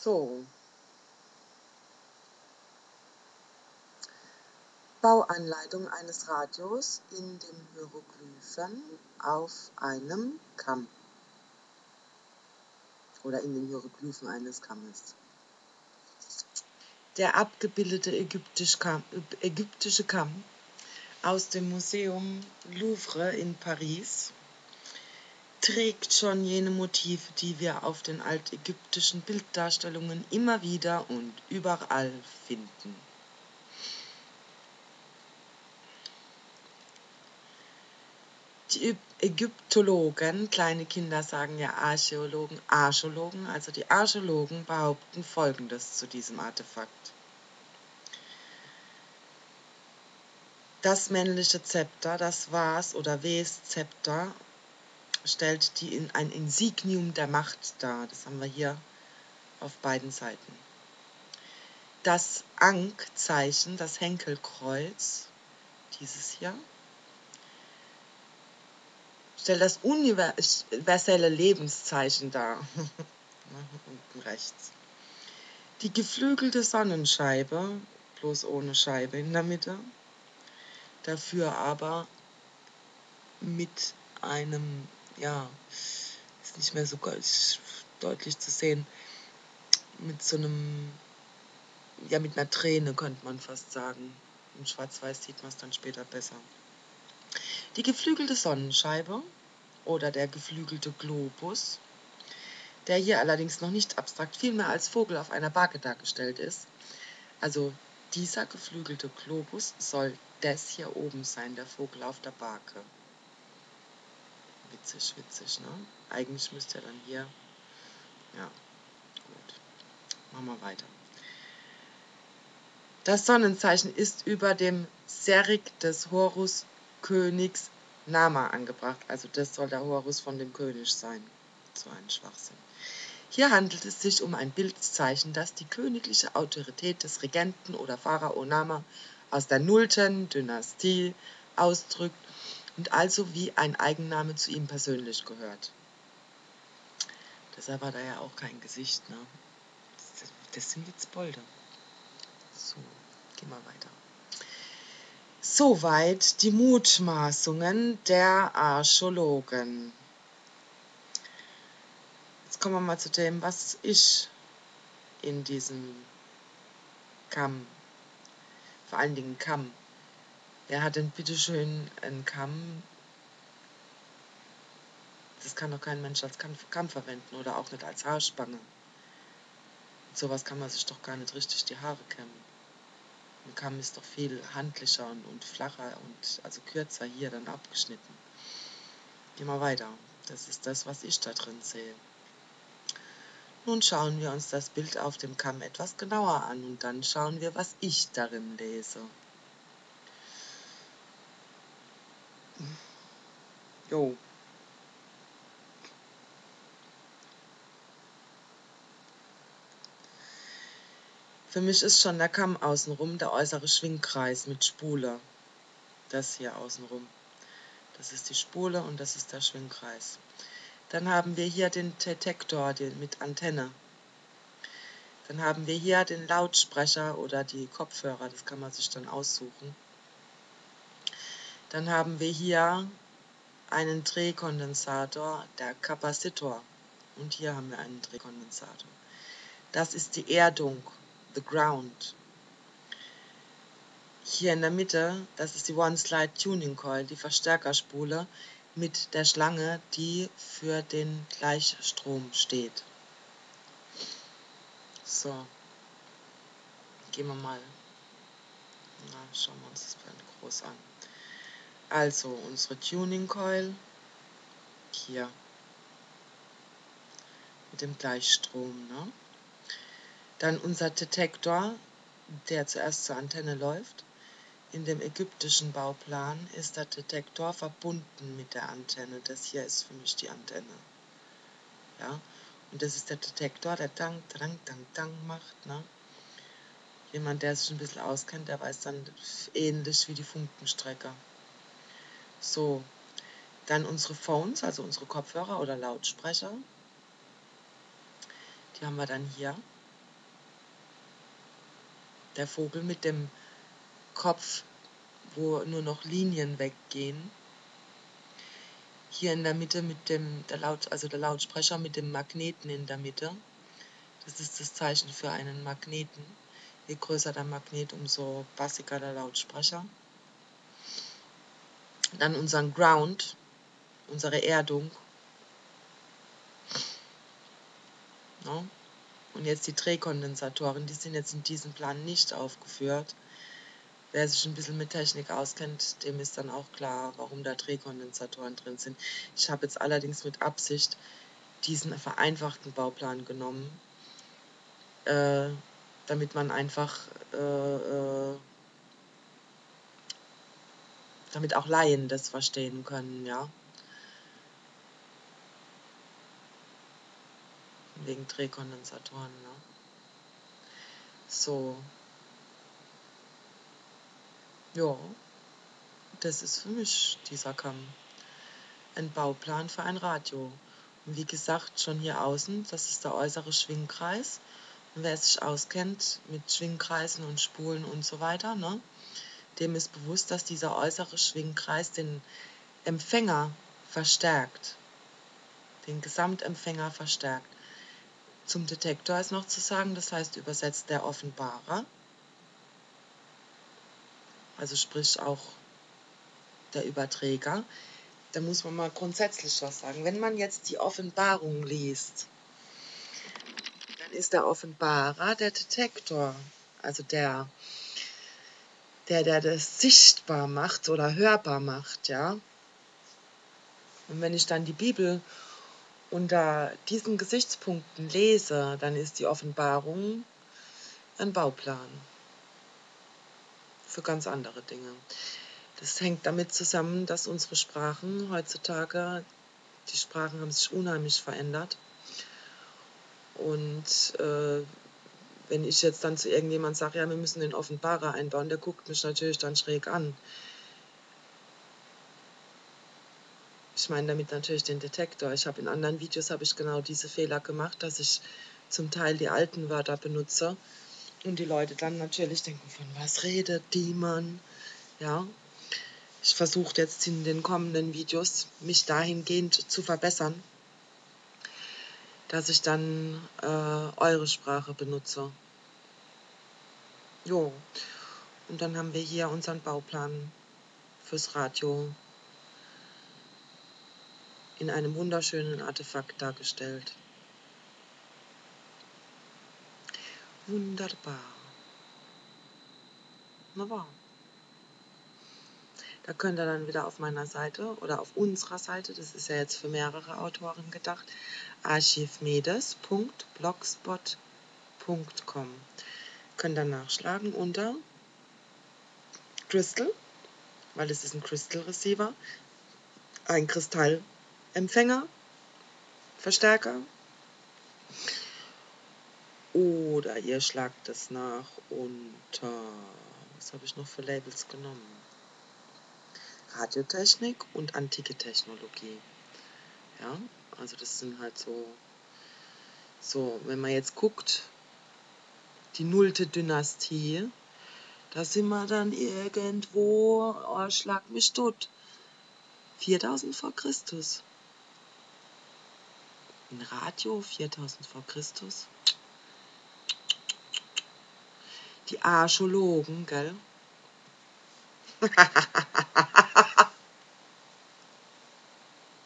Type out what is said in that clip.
So, Bauanleitung eines Radios in den Hieroglyphen auf einem Kamm oder in den Hieroglyphen eines Kammes. Der abgebildete ägyptische Kamm aus dem Museum Louvre in Paris trägt schon jene Motive, die wir auf den altägyptischen Bilddarstellungen immer wieder und überall finden. Die Ägyptologen, kleine Kinder sagen ja Archäologen, also die Archäologen behaupten Folgendes zu diesem Artefakt. Das männliche Zepter, das Vas- oder Ves-Zepter, stellt ein Insignium der Macht dar. Das haben wir hier auf beiden Seiten. Das Ankh-Zeichen, das Henkelkreuz, dieses hier, stellt das universelle Lebenszeichen dar. Unten rechts. Die geflügelte Sonnenscheibe, bloß ohne Scheibe in der Mitte, dafür aber mit einem, ja, ist nicht mehr so deutlich zu sehen, mit so einem, ja, mit einer Träne könnte man fast sagen. In Schwarz-Weiß sieht man es dann später besser. Die geflügelte Sonnenscheibe oder der geflügelte Globus, der hier allerdings noch nicht abstrakt, vielmehr als Vogel auf einer Barke dargestellt ist. Also dieser geflügelte Globus soll das hier oben sein, der Vogel auf der Barke. Witzig, ne? Eigentlich müsste er dann hier, ja, gut, machen wir weiter. Das Sonnenzeichen ist über dem Serik des Horus-Königs Nama angebracht. Also das soll der Horus von dem König sein. So ein Schwachsinn. Hier handelt es sich um ein Bildzeichen, das die königliche Autorität des Regenten oder Pharao Nama aus der 0. Dynastie ausdrückt und also wie ein Eigenname zu ihm persönlich gehört. Deshalb hat er ja auch kein Gesicht, ne? Das sind jetzt Bolde. So, gehen wir weiter. Soweit die Mutmaßungen der Archäologen. Jetzt kommen wir mal zu dem, was ist in diesem Kamm. Vor allen Dingen Kamm. Wer hat denn bitteschön einen Kamm? Das kann doch kein Mensch als Kamm verwenden oder auch nicht als Haarspange. Mit sowas kann man sich doch gar nicht richtig die Haare kämmen. Ein Kamm ist doch viel handlicher und flacher und also kürzer hier dann abgeschnitten. Gehen wir weiter. Das ist das, was ich da drin sehe. Nun schauen wir uns das Bild auf dem Kamm etwas genauer an und dann schauen wir, was ich darin lese. Jo. Für mich ist schon der Kamm außenrum der äußere Schwingkreis mit Spule. Das hier außenrum. Das ist die Spule und das ist der Schwingkreis. Dann haben wir hier den Detektor mit Antenne. Dann haben wir hier den Lautsprecher oder die Kopfhörer, das kann man sich dann aussuchen. Dann haben wir hier einen Drehkondensator, der Kapazitor. Und hier haben wir einen Drehkondensator. Das ist die Erdung, the ground. Hier in der Mitte, das ist die One-Slide Tuning Coil, die Verstärkerspule mit der Schlange, die für den Gleichstrom steht. So, gehen wir mal, schauen wir uns das mal groß an. Also unsere Tuning Coil, hier, mit dem Gleichstrom, ne? Dann unser Detektor, der zuerst zur Antenne läuft. In dem ägyptischen Bauplan ist der Detektor verbunden mit der Antenne. Das hier ist für mich die Antenne. Ja? Und das ist der Detektor, der Dang, Dang, Dang, Dang macht. Ne? Jemand, der sich ein bisschen auskennt, der weiß dann ähnlich wie die Funkenstrecker. So, dann unsere Phones, also unsere Kopfhörer oder Lautsprecher. Die haben wir dann hier. Der Vogel mit dem Kopf, wo nur noch Linien weggehen. Hier in der Mitte mit der Lautsprecher mit dem Magneten in der Mitte. Das ist das Zeichen für einen Magneten. Je größer der Magnet, umso bassiger der Lautsprecher. Dann unseren Ground, unsere Erdung. Ja. Und jetzt die Drehkondensatoren, die sind jetzt in diesem Plan nicht aufgeführt. Wer sich ein bisschen mit Technik auskennt, dem ist dann auch klar, warum da Drehkondensatoren drin sind. Ich habe jetzt allerdings mit Absicht diesen vereinfachten Bauplan genommen, damit man einfach, damit auch Laien das verstehen können, ja. Wegen Drehkondensatoren, ne? So. Ja, das ist für mich dieser Kamm. Ein Bauplan für ein Radio. Und wie gesagt, schon hier außen, das ist der äußere Schwingkreis. Und wer sich auskennt mit Schwingkreisen und Spulen und so weiter, ne, dem ist bewusst, dass dieser äußere Schwingkreis den Empfänger verstärkt. Den Gesamtempfänger verstärkt. Zum Detektor ist noch zu sagen, das heißt übersetzt der Offenbarer. Also sprich auch der Überträger. Da muss man mal grundsätzlich was sagen. Wenn man jetzt die Offenbarung liest, dann ist der Offenbarer der Detektor. Also der das sichtbar macht oder hörbar macht, ja. Und wenn ich dann die Bibel unter diesen Gesichtspunkten lese, dann ist die Offenbarung ein Bauplan für ganz andere Dinge. Das hängt damit zusammen, dass unsere Sprachen heutzutage, die Sprachen haben sich unheimlich verändert. Und wenn ich jetzt dann zu irgendjemandem sage, ja, wir müssen den Offenbarer einbauen, der guckt mich natürlich dann schräg an. Ich meine damit natürlich den Detektor. In anderen Videos habe ich genau diese Fehler gemacht, dass ich zum Teil die alten Wörter benutze und die Leute dann natürlich denken, von was redet die Mann? Ja, ich versuche jetzt in den kommenden Videos mich dahingehend zu verbessern, dass ich dann eure Sprache benutze. Jo, und dann haben wir hier unseren Bauplan fürs Radio in einem wunderschönen Artefakt dargestellt. Wunderbar. Na wahr. Da könnt ihr dann wieder auf meiner Seite oder auf unserer Seite, das ist ja jetzt für mehrere Autoren gedacht, archivmedes.blogspot.com. Könnt ihr nachschlagen unter Crystal, weil es ist ein Crystal Receiver, ein Kristallempfänger, Verstärker. Oder ihr schlagt es nach unter, was habe ich noch für Labels genommen? Radiotechnik und antike Technologie. Ja, also das sind halt so, wenn man jetzt guckt, die 0. Dynastie, da sind wir dann irgendwo, oh, schlag mich tot, 4000 vor Christus. Ein Radio 4000 vor Christus. Die Archäologen, gell?